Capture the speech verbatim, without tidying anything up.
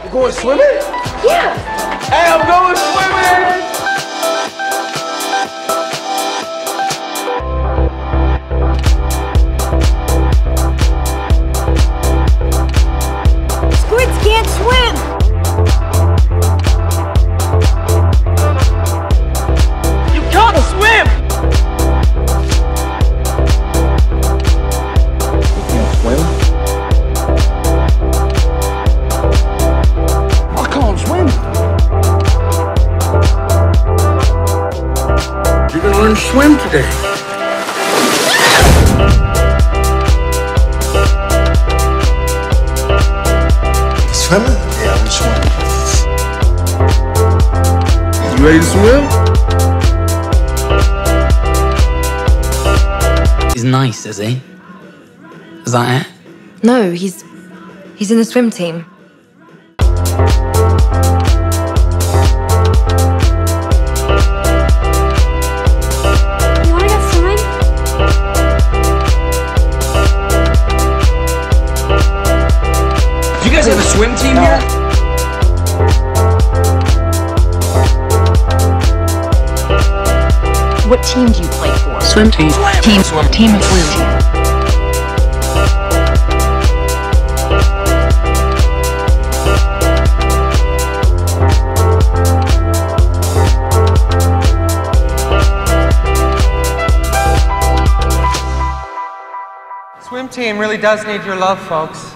You going swimming? Yeah. Hey, I'm going swimming! Squids can't swim! You can't swim! You can't swim? I can't swim. You're gonna learn to swim today. Swimming? Yeah, I'm swimming. You ready to swim? He's nice, is he? Is that it? No, he's... he's in the swim team. You wanna go swimming? Do you guys have a swim team here? What team do you play for? Swim team. Team swim. Team and swim team. Swim team really does need your love, folks.